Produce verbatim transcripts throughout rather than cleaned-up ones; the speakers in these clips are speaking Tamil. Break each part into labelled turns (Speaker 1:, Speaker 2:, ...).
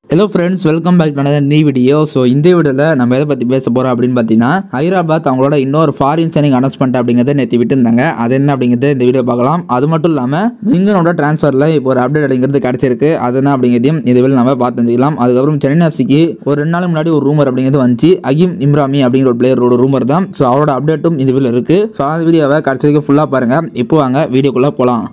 Speaker 1: Hello friends, welcome back to another new video. So இந்த வீடியோல நம்ம எதை பத்தி பேச போறோம் அப்படினு பாத்தீங்கன்னா ஹைதராபாத் அவங்களோட இன்னொரு ஃபாரின் சைனிங் அனௌன்ஸ்மென்ட் அப்படிங்கறத நேத்து விட்டுருந்தாங்க. அது என்ன அப்படிங்கறத இந்த வீடியோ பார்க்கலாம். அது மட்டும் இல்லாம ஜிங்கனோட ட்ரான்ஸ்ஃபர்ல இப்போ ஒரு அப்டேட் அப்படிங்கிறது கிடைச்சிருக்கு. அது என்ன அப்படிங்கறதையும் இந்த வீடியோல நம்ம பார்த்து தெரிஞ்சுக்கலாம். அதுக்கு அப்புறம் சென்னை எஃப்சிக்கு ஒரு ரெண்டு நாள் முன்னாடி ஒரு ரூமர் அப்படிங்கிறது வந்துச்சு. அகிம் இப்ராமி அப்படிங்கிற ஒரு பிளேயரோட ரூமர் தான். சோ அவரோட அப்டேட்டும் இந்த வீடியோல இருக்கு. சோ அந்த வீடியோவை கடைசி வரைக்கும் ஃபுல்லா பாருங்க. இப்போ வாங்க வீடியோக்குள்ள போலாம்.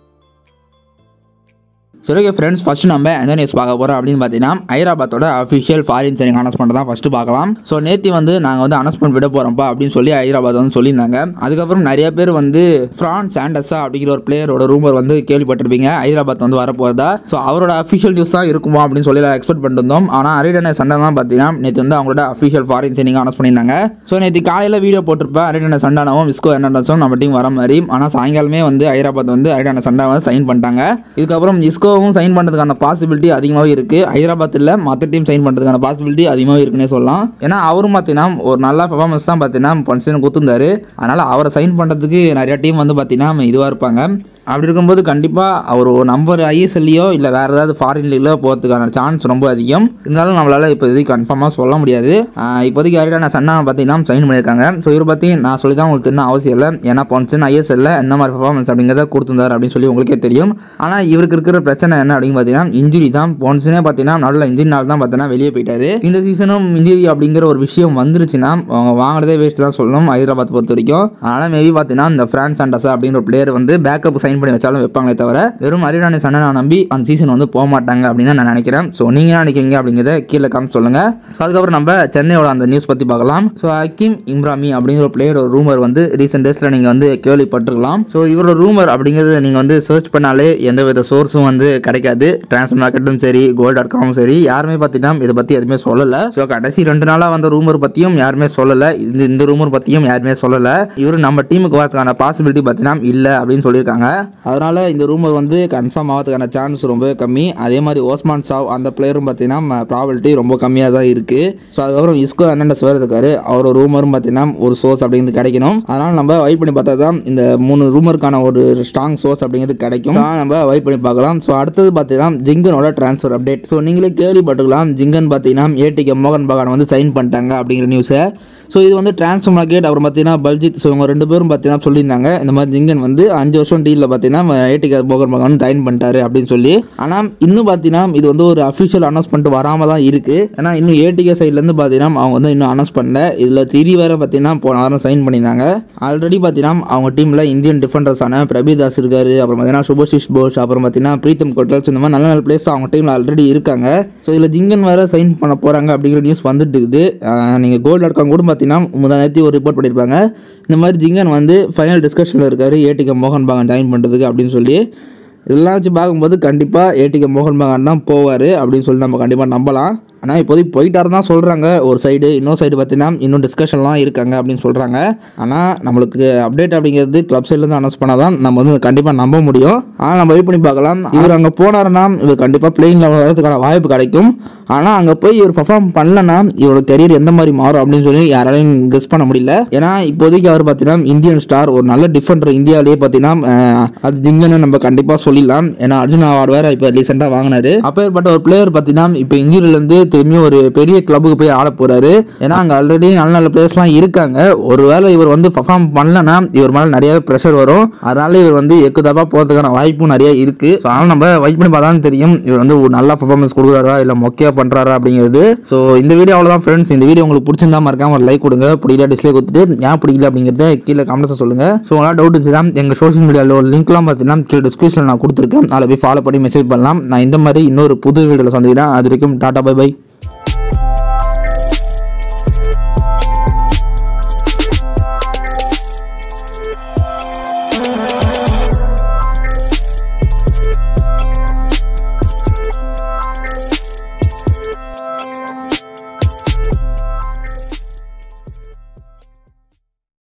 Speaker 1: சரி ஓகே ஃப்ரெண்ட்ஸ், ஃபர்ஸ்ட் நம்ம எந்த நியூஸ் பார்க்க போகிறோம் அப்படின்னு பார்த்தீங்கன்னா ஹைதராபாத்தோட அஃபிஷியல் ஃபாரின் சைனிங் அனௌன்ஸ்மெண்ட் தான் ஃபஸ்ட்டு பார்க்கலாம். ஸோ நேற்று வந்து நாங்கள் வந்து அனௌன்ஸ்மெண்ட் விட போகிறோம்ப்பா அப்படின்னு சொல்லி ஹைதராபாத் வந்து சொல்லியிருந்தாங்க. அதுக்கப்புறம் நிறைய பேர் வந்து ஃப்ரான்ஸ் ஆண்டஸா அப்படிங்கிற ஒரு பிளேயரோட ரூமர் வந்து கேள்விப்பட்டிருப்பீங்க. ஹைதராபாத் வந்து வரப்போகிறதா. ஸோ அவரோட அஃபிஷியல் நியூஸ் தான் இருக்குமா அப்படின்னு சொல்லி எக்ஸ்பெக்ட் பண்ணிட்டு இருந்தோம். ஆனால் அரிடனே சண்டை தான் பார்த்தீங்கன்னா நேற்று வந்து அவங்களோட அஃபிஷியல் ஃபாரின் சைனிங் அனௌன்ஸ் பண்ணியிருந்தாங்க. ஸோ நேற்று காலையில் வீடியோ போட்டிருப்பேன் அரிடனே சண்டானாவும் விஸ்கோ எர்னாண்டஸும் நம்ம டீம் வர மாதிரி. ஆனால் சாயங்காலமே வந்து ஹைதராபாத் வந்து அரிடனே சண்டாவை சைன் பண்ணிட்டாங்க. இதுக்கப்புறம் விஸ்கோ சைன் பண்ணுறதுக்கான பாசிபிலிட்டி அதிகமாகவே இருக்குது. ஹைதராபாத் இல்லை மற்ற டீம் சைன் பண்ணுறதுக்கான பாசிபிலிட்டி அதிகமாக இருக்குன்னே சொல்லலாம். ஏன்னா அவரும் பார்த்தீங்கன்னா ஒரு நல்ல பர்ஃபார்மன்ஸ் தான் பார்த்தீங்கன்னா பொன்சன் கொடுத்துருந்தாரு. அதனால் அவரை சைன் பண்ணுறதுக்கு நிறையா டீம் வந்து பார்த்தீங்கன்னா இதுவாக இருப்பாங்க. அப்படி இருக்கும்போது கண்டிப்பாக அவர் ஒரு நம்பர் ஐஎஸ்எல்லையோ இல்லை வேறு ஏதாவது ஃபாரின் லீக்லையோ போகிறதுக்கான சான்ஸ் ரொம்ப அதிகம். இருந்தாலும் நம்மளால் இப்போதைக்கு கன்ஃபார்மாக சொல்ல முடியாது. இப்போதைக்கு அரிடான சன்னாவை பார்த்தீங்கன்னா சைன் பண்ணியிருக்காங்க. ஸோ இவரை பற்றி நான் சொல்லி தான் உங்களுக்கு தெரியும் அவசியம் இல்லை. ஏன்னா பொன்சன் ஐஎஸ்எல்ல என்ன மாதிரி பர்ஃபார்மன்ஸ் அப்படிங்கிறத கொடுத்துருந்தார் அப்படின்னு சொல்லி உங்களுக்கே தெரியும். ஆனால் இவருக்கு இருக்கிற பிரச்சனை என்ன அப்படின்னு பார்த்தீங்கன்னா இன்ஜுரி தான். பொன்சனே பார்த்தீங்கன்னா நல்ல இன்ஜுரினால தான் பார்த்தீங்கன்னா வெளியே போயிட்டாரு. இந்த சீசனும் இன்ஜுரி அப்படிங்கிற ஒரு விஷயம் வந்துருச்சுன்னா அவங்க வாங்குறதே வேஸ்ட் தான் சொல்லணும் ஹைதராபாத் பொறுத்த வரைக்கும். அதனால் மேபி பார்த்தீங்கன்னா இந்த ஃப்ரான்ஸ் ஆண்டஸா அப்படிங்கிற ஒரு பிளேயர் வந்து பேக்கப் சைன் பண்ணி வச்சாலும் வைப்பாங்களே தவிர வெறும் அரிடானே சண்டை நம்பி அந்த சீசன் வந்து போக மாட்டாங்க அப்படின்னு நான் நினைக்கிறேன். ஸோ நீங்க என்ன நினைக்கிறீங்க அப்படிங்கிறத கீழே காமிச்சு சொல்லுங்க. ஸோ அதுக்கப்புறம் நம்ம சென்னையோட அந்த நியூஸ் பத்தி பார்க்கலாம். ஸோ அகிம் இப்ராமி அப்படிங்கிற ஒரு பிளேயரோட ரூமர் வந்து ரீசெண்ட் டேஸ்ல நீங்க வந்து கேள்விப்பட்டிருக்கலாம். ஸோ இவரோட ரூமர் அப்படிங்கிறது நீங்க வந்து சர்ச் பண்ணாலே எந்த வித சோர்ஸும் வந்து கிடைக்காது. டிரான்ஸ்ஃபர் மார்க்கெட்டும் சரி கோல்ட் டாட் காமும் சரி யாருமே பார்த்தீங்கன்னா இதை பத்தி எதுவுமே சொல்லலை. ஸோ கடைசி ரெண்டு நாளாக வந்த ரூமர் பத்தியும் யாருமே சொல்லலை. இந்த இந்த ரூமர் பத்தியும் யாருமே சொல்லலை. இவர் நம்ம டீமுக்கு வரதுக்கான பாசிபிலிட்டி பார்த்தீங்கன்னா இல்லை அப்படின்னு சொல்லியிருக்காங்க. அதனால இந்த ரூமர் வந்து கன்ஃபார்ம் ஆகிறதுக்கான சான்ஸ் ரொம்ப கம்மி. அதே மாதிரி ஓஸ்மான் சாவ் அந்த பிளேயரும் பார்த்தீங்கன்னா ப்ராபபிலிட்டி ரொம்ப கம்மியாக தான் இருக்குது. ஸோ அதுக்கப்புறம் விஸ்கோ எர்னாண்டஸ் வேறு இருக்காரு. அவரோட ரூமரும் பார்த்தீங்கன்னா ஒரு சோர்ஸ் அப்படிங்கிறது கிடைக்கணும். அதனால் நம்ம வெயிட் பண்ணி பார்த்தா தான் இந்த மூணு ரூமருக்கான ஒரு ஸ்ட்ராங் சோர்ஸ் அப்படிங்கிறது கிடைக்கும். நம்ம வெயிட் பண்ணி பார்க்கலாம். ஸோ அடுத்தது பார்த்தீங்கன்னா ஜிங்கனோட ட்ரான்ஸ்ஃபர் அப்டேட். ஸோ நீங்களே கேள்விப்பட்டுக்கலாம். ஜிங்கன் பார்த்தீங்கன்னா ஏடிகே மோகன் பகான் வந்து சைன் பண்ணிட்டாங்க அப்படிங்கிற நியூஸை. ஸோ இது வந்து டிரான்ஸ்ஃபர் மார்க்கெட் அப்புறம் பார்த்தீங்கன்னா பல்ஜித் ஸோ இவங்க ரெண்டு பேரும் பார்த்தீங்கன்னா சொல்லியிருந்தாங்க இந்த மாதிரி ஜிங்கன் வந்து அஞ்சு வருஷம் டீலில் பார்த்தீங்கன்னா ஏடிகே மோகன் பகான் சைன் பண்ணிட்டாரு அப்படின்னு சொல்லி. ஆனால் இன்னும் பார்த்தீங்கன்னா இது வந்து ஒரு அஃபிஷியல் அனௌன்ஸ்மெண்ட் வராமல் தான் இருக்குது. ஏன்னா இன்னும் ஏடிகே சைட்லேருந்து பார்த்தீங்கன்னா அவங்க வந்து இன்னும் அனௌன்ஸ் பண்ணல. இதில் திரி வேறு பார்த்தீங்கன்னா போன வாரம் சைன் பண்ணியிருந்தாங்க. ஆல்ரெடி பார்த்தீங்கன்னா அவங்க டீமில் இந்தியன் டிஃபெண்டர்ஸான பிரபிதாஸ் இருக்காரு. அப்புறம் பார்த்தீங்கன்னா சுபோஷிஷ் போஸ் அப்புறம் பார்த்தீங்கன்னா பிரீத்தம் கோட்டல்ஸ் இந்த மாதிரி நல்ல நல்ல பிளேஸ் அவங்க டீமில் ஆல்ரெடி இருக்காங்க. ஸோ இதில் ஜிங்கன் வேறு சைன் பண்ண போகிறாங்க அப்படிங்கிற நியூஸ் வந்துட்டு இருக்குது. நீங்கள் கோல்ட் டாட் காம் கூட பார்த்தீங்கன்னா முந்தானத்தி ஒரு ரிப்போர்ட் பண்ணியிருப்பாங்க. இந்த மாதிரி ஜிங்கன் வந்து ஃபைனல் டிஸ்கஷனில் இருக்காரு ஏடிகே மோகன் பகான் ஜாயின் பண்ணுறதுக்கு அப்படின்னு சொல்லி. இதெல்லாம் வச்சு பார்க்கும்போது கண்டிப்பாக ஏடிகே மோகன் பகான் தான் போவார் அப்படின்னு சொல்லி நம்ம கண்டிப்பாக நம்பலாம். ஆனால் இப்போதைக்கு போயிட்டாரு தான் சொல்கிறாங்க ஒரு சைடு. இன்னொரு சைடு பார்த்தீங்கன்னா இன்னும் டிஸ்கஷன்லாம் இருக்காங்க அப்படின்னு சொல்கிறாங்க. ஆனால் நம்மளுக்கு அப்டேட் அப்படிங்கிறது கிளப் சைட்லேருந்து அனௌன்ஸ் பண்ணால் தான் நம்ம வந்து கண்டிப்பாக நம்ப முடியும். ஆனால் நம்ம வெயிட் பண்ணி பார்க்கலாம். இவர் அங்கே போனாருன்னா இவர் கண்டிப்பாக பிளேயிங் லெவல் வரதுக்கான வாய்ப்பு கிடைக்கும். ஆனால் அங்கே போய் இவர் பர்ஃபார்ம் பண்ணலன்னா இவரோட கெரியர் எந்த மாதிரி மாறும் அப்படின்னு சொல்லி யாராலையும் கெஸ் பண்ண முடியல. ஏன்னா இப்போதைக்கு அவர் பார்த்தீங்கன்னா இந்தியன் ஸ்டார் ஒரு நல்ல டிஃபெண்டர் இந்தியாவிலேயே பார்த்தீங்கன்னா அது ஜிங்கன்னு நம்ம கண்டிப்பாக சொல்லிடலாம். ஏன்னா அர்ஜுன் அவார்டு வேறு இப்போ ரீசெண்டாக வாங்கினாரு. அப்பேற்பட்ட ஒரு பிளேயர் பார்த்தீங்கன்னா இப்போ இந்தியிலேருந்து திரும்பியும் ஒரு பெரிய கிளப்புக்கு போய் ஆட போறாரு. ஏன்னா அங்கே ஆல்ரெடி நல்ல நல்ல பிளேயர்ஸ்லாம் இருக்காங்க. ஒருவேளை இவர் வந்து பர்ஃபார்ம் பண்ணலன்னா இவர் மேலே நிறைய ப்ரெஷர் வரும். அதனால இவர் வந்து எக்குதப்பா போகிறதுக்கான வாய்ப்பும் நிறைய இருக்கு. அதனால நம்ம வெயிட் பண்ணி பார்த்தா தெரியும் இவர் வந்து ஒரு நல்ல பர்ஃபார்மன்ஸ் கொடுக்குறாரா இல்லை மொக்கையா பண்றாரா அப்படிங்கிறது. ஸோ இந்த வீடியோ அவ்வளோதான் ஃப்ரெண்ட்ஸ். இந்த வீடியோ உங்களுக்கு பிடிச்சிருந்தா மறக்காம ஒரு லைக் கொடுங்க. பிடிக்கல டிஸ்லைக் கொடுத்துட்டு ஏன் பிடிக்கல அப்படிங்கிறத கீழே கமெண்ட்ஸ் சொல்லுங்க. ஸோ உங்களால் டவுட் இருந்துச்சுன்னா எங்கள் சோஷியல் மீடியாவில் ஒரு லிங்க்லாம் பார்த்தீங்கன்னா கீழே டிஸ்கிரிப்ஷனில் நான் கொடுத்துருக்கேன். அதில் போய் ஃபாலோ பண்ணி மெசேஜ் பண்ணலாம். நான் இந்த மாதிரி இன்னொரு புது வீடியோவில் சந்திக்கிறேன். அது வரைக்கும் டாடா பை பை.